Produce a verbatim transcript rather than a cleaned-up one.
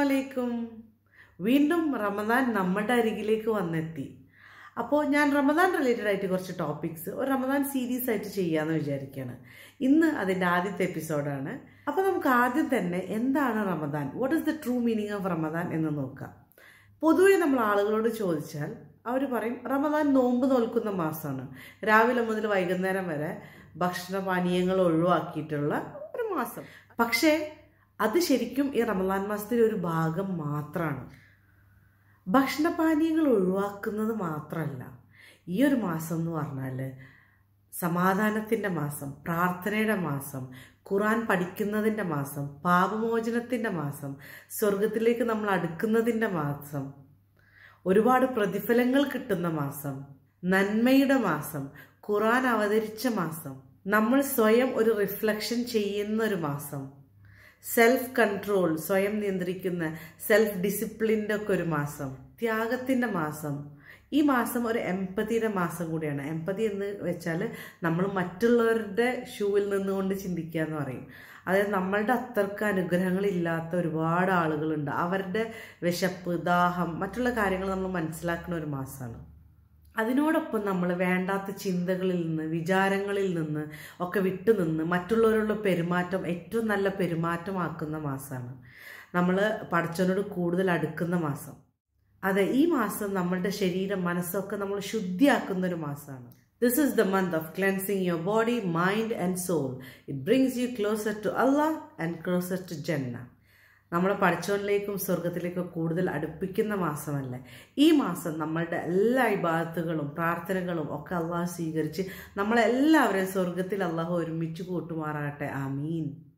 അസ്സലാമലൈക്കും. വീണ്ടും റമദാൻ നമ്മുടെ അരികിലേക്ക് വന്നെത്തി. അപ്പോൾ ഞാൻ റമദാൻ റിലേറ്റഡ് ആയിട്ട് കുറച്ച് ടോപ്പിക്സ് ഒരു റമദാൻ സീരീസ് ആയിട്ട് ചെയ്യാമെന്ന് വിചാരിക്കുകയാണ്. ഇന്ന് അതിൻ്റെ ആദ്യത്തെ എപ്പിസോഡാണ്. അപ്പോൾ നമുക്ക് ആദ്യം തന്നെ എന്താണ് Ramadan, what is the true meaning of Ramadan എന്ന് നോക്കാം. പൊതുവെ നമ്മൾ ആളുകളോട് ചോദിച്ചാൽ അവർ പറയും റമദാൻ നോമ്പ് നോൽക്കുന്ന മാസമാണ്, രാവിലെ മുതൽ വൈകുന്നേരം വരെ ഭക്ഷണപാനീയങ്ങൾ ഒഴിവാക്കിയിട്ടുള്ള ഒരു മാസം. പക്ഷേ അത് ശരിക്കും ഈ റമദാൻ മാസത്തിൻ്റെ ഒരു ഭാഗം മാത്രമാണ്. ഭക്ഷണപാനീയങ്ങൾ ഒഴിവാക്കുന്നത് മാത്രമല്ല, ഈ ഒരു മാസം എന്ന് പറഞ്ഞാൽ സമാധാനത്തിൻ്റെ മാസം, പ്രാർത്ഥനയുടെ മാസം, ഖുർആൻ പഠിക്കുന്നതിൻ്റെ മാസം, പാപമോചനത്തിൻ്റെ മാസം, സ്വർഗത്തിലേക്ക് നമ്മൾ അടുക്കുന്നതിൻ്റെ മാസം, ഒരുപാട് പ്രതിഫലങ്ങൾ കിട്ടുന്ന മാസം, നന്മയുടെ മാസം, ഖുർആൻ അവതരിച്ച മാസം, നമ്മൾ സ്വയം ഒരു റിഫ്ലക്ഷൻ ചെയ്യുന്ന ഒരു മാസം, സെൽഫ് കൺട്രോൾ, സ്വയം നിയന്ത്രിക്കുന്ന സെൽഫ് ഡിസിപ്ലിൻ്റെ ഒക്കെ ഒരു മാസം, ത്യാഗത്തിൻ്റെ മാസം. ഈ മാസം ഒരു എംപതിയുടെ മാസം കൂടിയാണ്. എംപതി എന്ന് വെച്ചാൽ നമ്മൾ മറ്റുള്ളവരുടെ ഷൂവിൽ നിന്നുകൊണ്ട് ചിന്തിക്കുക എന്ന് പറയും. അതായത് നമ്മളുടെ അത്രക്ക് അനുഗ്രഹങ്ങളില്ലാത്ത ഒരുപാട് ആളുകളുണ്ട്. അവരുടെ വിശപ്പ്, ദാഹം, മറ്റുള്ള കാര്യങ്ങൾ നമ്മൾ മനസ്സിലാക്കുന്ന ഒരു മാസമാണ്. അതിനോടൊപ്പം നമ്മൾ വേണ്ടാത്ത ചിന്തകളിൽ നിന്ന്, വിചാരങ്ങളിൽ നിന്ന് ഒക്കെ വിട്ടുനിന്ന് മറ്റുള്ളവരുള്ള പെരുമാറ്റം ഏറ്റവും നല്ല പെരുമാറ്റമാക്കുന്ന മാസമാണ്. നമ്മൾ പടച്ചവനോട് കൂടുതൽ അടുക്കുന്ന മാസം. അതെ, ഈ മാസം നമ്മളുടെ ശരീരം, മനസ്സൊക്കെ നമ്മൾ ശുദ്ധിയാക്കുന്ന ഒരു മാസമാണ്. This is the month of cleansing your body, mind and soul. It brings you closer to Allah and closer to ജന്ന. നമ്മളെ പടച്ചവനിലേക്കും സ്വർഗത്തിലേക്കും കൂടുതൽ അടുപ്പിക്കുന്ന മാസമല്ലേ ഈ മാസം. നമ്മളുടെ എല്ലാ ഇബാദത്തുകളും പ്രാർത്ഥനകളും ഒക്കെ അള്ളാഹു സ്വീകരിച്ച് നമ്മളെല്ലാവരെയും സ്വർഗത്തിൽ അള്ളാഹു ഒരുമിച്ച് കൂട്ടുമാറാകട്ടെ. ആമീൻ.